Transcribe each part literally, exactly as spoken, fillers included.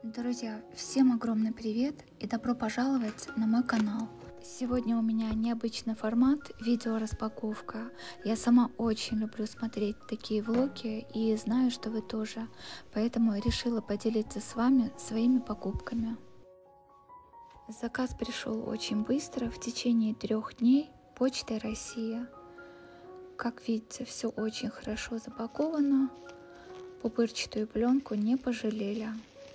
Друзья, всем огромный привет и добро пожаловать на мой канал. Сегодня у меня необычный формат видео-распаковка. Я сама очень люблю смотреть такие влоги и знаю, что вы тоже, поэтому решила поделиться с вами своими покупками. Заказ пришел очень быстро, в течение трех дней, почтой России. Как видите, все очень хорошо запаковано, пупырчатую пленку не пожалели.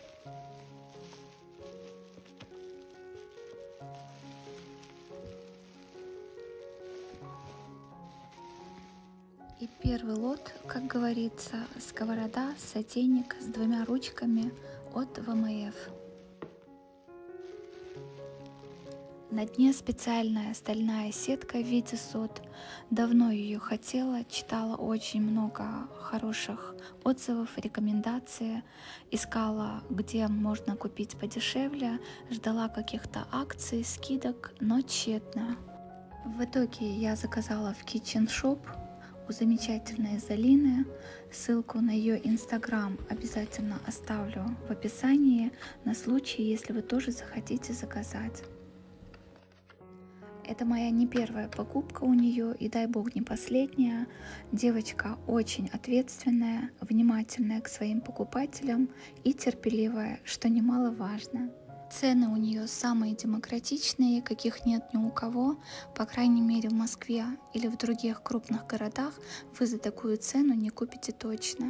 И первый лот, как говорится, сковорода, сотейник с двумя ручками от вэ эм эф. На дне специальная стальная сетка в виде сот. Давно ее хотела, читала очень много хороших отзывов, рекомендаций, искала, где можно купить подешевле, ждала каких-то акций, скидок, но тщетно. В итоге я заказала в Kitchen Shop у замечательной Залины. Ссылку на ее инстаграм обязательно оставлю в описании на случай, если вы тоже захотите заказать. Это моя не первая покупка у нее и дай бог не последняя. Девочка очень ответственная, внимательная к своим покупателям и терпеливая, что немаловажно. Цены у нее самые демократичные, каких нет ни у кого. По крайней мере в Москве или в других крупных городах вы за такую цену не купите точно.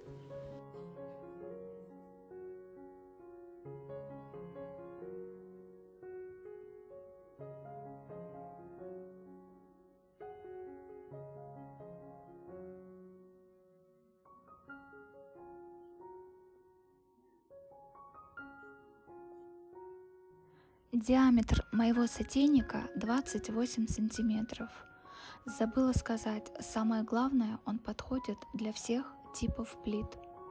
Диаметр моего сотейника двадцать восемь сантиметров. Забыла сказать, самое главное, он подходит для всех типов плит.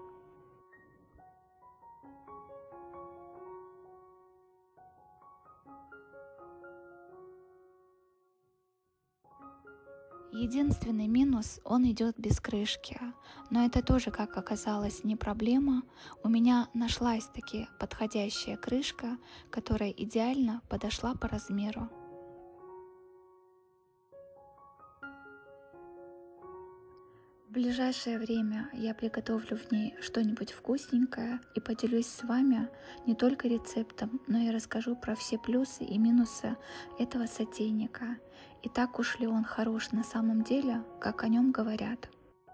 Единственный минус, он идет без крышки, но это тоже, как оказалось, не проблема. У меня нашлась таки подходящая крышка, которая идеально подошла по размеру. В ближайшее время я приготовлю в ней что-нибудь вкусненькое и поделюсь с вами не только рецептом, но и расскажу про все плюсы и минусы этого сотейника. И так уж ли он хорош на самом деле, как о нем говорят.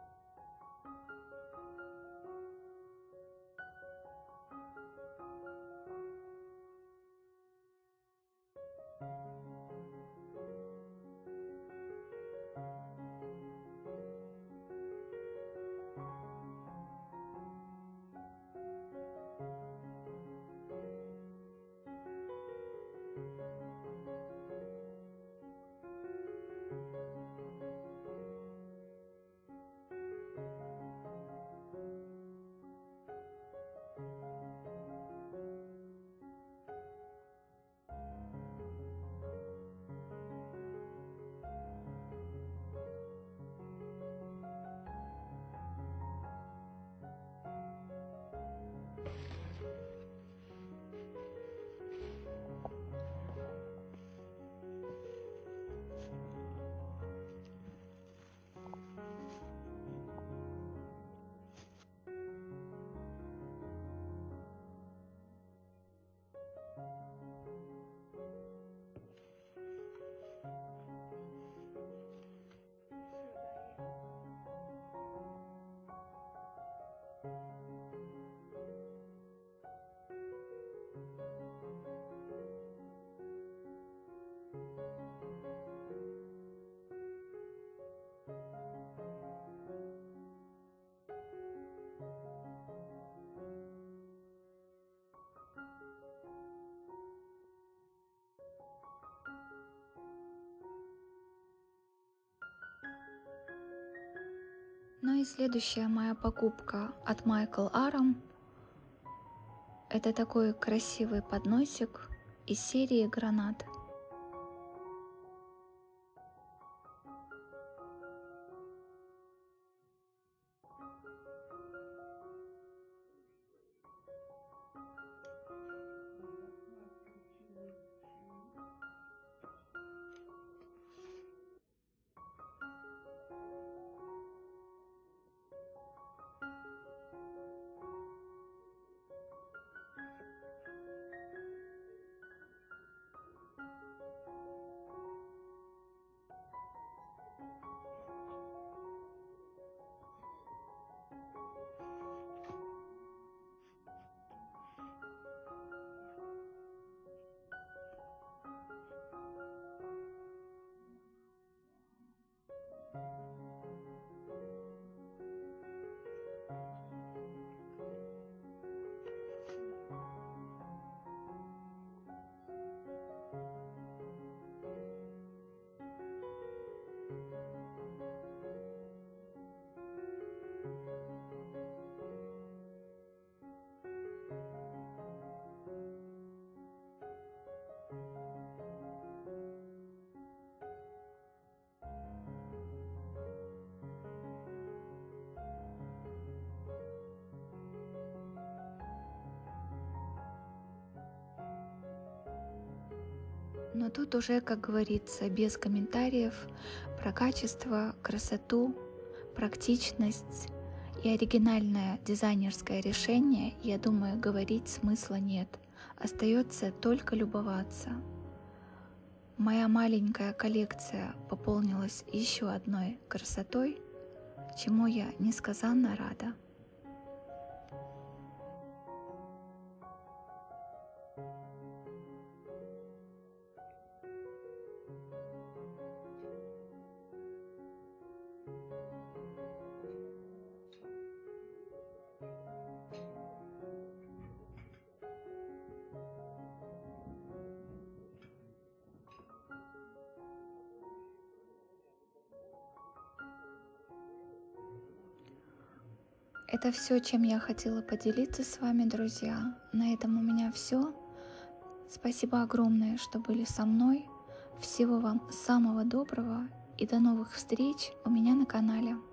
Ну и следующая моя покупка от Michael Aram. Это такой красивый подносик из серии Гранат. Но тут уже, как говорится, без комментариев про качество, красоту, практичность и оригинальное дизайнерское решение, я думаю, говорить смысла нет. Остается только любоваться. Моя маленькая коллекция пополнилась еще одной красотой, чему я несказанно рада. Это все, чем я хотела поделиться с вами, друзья. На этом у меня все. Спасибо огромное, что были со мной. Всего вам самого доброго и до новых встреч у меня на канале.